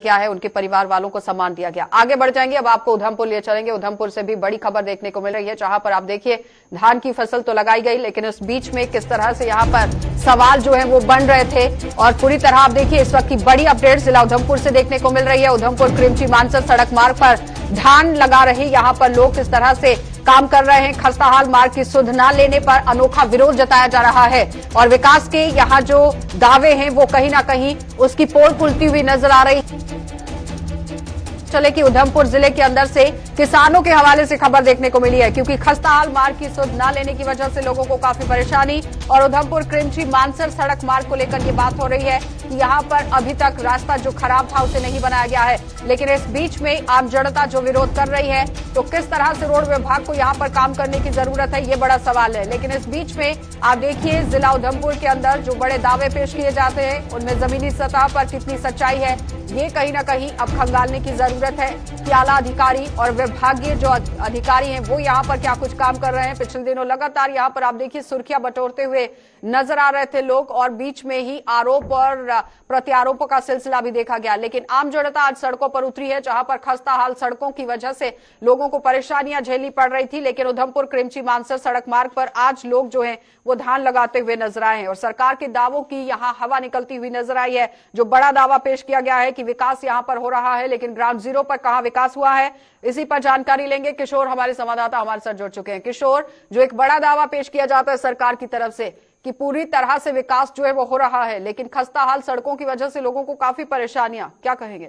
क्या है, उनके परिवार वालों को सम्मान दिया गया। आगे बढ़ जाएंगे, अब आपको उधमपुर लिए चलेंगे। उधमपुर से भी बड़ी खबर देखने को मिल रही है, जहां पर आप देखिए धान की फसल तो लगाई गई, लेकिन इस बीच में किस तरह से यहां पर सवाल जो है वो बन रहे थे। और पूरी तरह आप देखिए इस वक्त की बड़ी अपडेट जिला उधमपुर से देखने को मिल रही है। उधमपुर क्रिमची मानसर सड़क मार्ग पर धान लगा रहे यहां पर लोग किस तरह से काम कर रहे हैं। खस्ताहाल मार्ग की सुध न लेने पर अनोखा विरोध जताया जा रहा है और विकास के यहां जो दावे हैं वो कहीं ना कहीं उसकी पोल खुलती हुई नजर आ रही है। चले कि उधमपुर जिले के अंदर से किसानों के हवाले से खबर देखने को मिली है, क्योंकि खस्ताहाल मार्ग की सुध न लेने की वजह से लोगों को काफी परेशानी और उधमपुर क्रिमची मानसर सड़क मार्ग को लेकर ये बात हो रही है कि यहां पर अभी तक रास्ता जो खराब था उसे नहीं बनाया गया है। लेकिन इस बीच में आम जनता जो विरोध कर रही है, तो किस तरह से रोड विभाग को यहां पर काम करने की जरूरत है, ये बड़ा सवाल है। लेकिन इस बीच में आप देखिए जिला उधमपुर के अंदर जो बड़े दावे पेश किए जाते हैं उनमें जमीनी सतह पर कितनी सच्चाई है, ये कहीं ना कहीं अब खंगालने की जरूरत है कि आला अधिकारी और विभागीय जो अधिकारी हैं वो यहाँ पर क्या कुछ काम कर रहे हैं। पिछले दिनों लगातार यहाँ पर आप देखिए सुर्खियां बटोरते हुए नजर आ रहे थे लोग, और बीच में ही आरोप और प्रत्यारोपों का सिलसिला भी देखा गया। लेकिन आम जनता आज सड़कों पर उतरी है, जहां पर खस्ताहाल सड़कों की वजह से लोगों को परेशानियां झेलनी पड़ रही थी। लेकिन उधमपुर क्रिमची मानसर सड़क मार्ग पर आज लोग जो है वो धान लगाते हुए नजर आए हैं और सरकार के दावों की यहाँ हवा निकलती हुई नजर आई है। जो बड़ा दावा पेश किया गया है कि विकास यहाँ पर हो रहा है, लेकिन ग्राउंड जीरो पर कहां विकास हुआ है, इसी पर जानकारी लेंगे। किशोर हमारे संवाददाता हमारे साथ जुड़ चुके हैं। किशोर, जो एक बड़ा दावा पेश किया जाता है सरकार की तरफ से कि पूरी तरह से विकास जो है वो हो रहा है, लेकिन खस्ताहाल सड़कों की वजह से लोगों को काफी परेशानियां, क्या कहेंगे?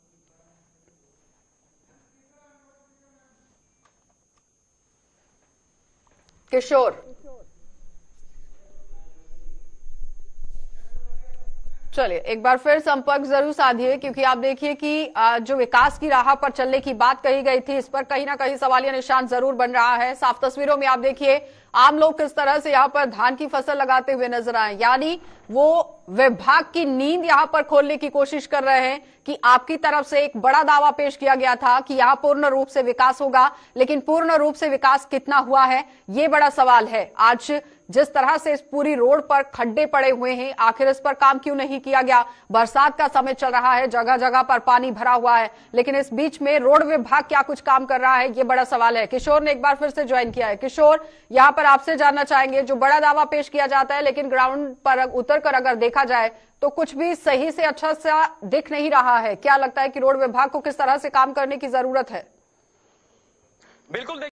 किशोर, चलिए एक बार फिर संपर्क जरूर साधिए, क्योंकि आप देखिए कि जो विकास की राह पर चलने की बात कही गई थी, इस पर कहीं ना कहीं सवालिया निशान जरूर बन रहा है। साफ तस्वीरों में आप देखिए आम लोग किस तरह से यहाँ पर धान की फसल लगाते हुए नजर आए, यानी वो विभाग की नींद यहाँ पर खोलने की कोशिश कर रहे हैं कि आपकी तरफ से एक बड़ा दावा पेश किया गया था कि यहाँ पूर्ण रूप से विकास होगा, लेकिन पूर्ण रूप से विकास कितना हुआ है ये बड़ा सवाल है। आज जिस तरह से इस पूरी रोड पर खड्डे पड़े हुए हैं, आखिर इस पर काम क्यों नहीं किया गया? बरसात का समय चल रहा है, जगह जगह पर पानी भरा हुआ है, लेकिन इस बीच में रोड विभाग क्या कुछ काम कर रहा है, ये बड़ा सवाल है। किशोर ने एक बार फिर से ज्वाइन किया है। किशोर, यहाँ पर आपसे जानना चाहेंगे, जो बड़ा दावा पेश किया जाता है लेकिन ग्राउंड पर उतरकर अगर देखा जाए तो कुछ भी सही से अच्छा सा दिख नहीं रहा है। क्या लगता है कि रोड विभाग को किस तरह से काम करने की जरूरत है? बिल्कुल।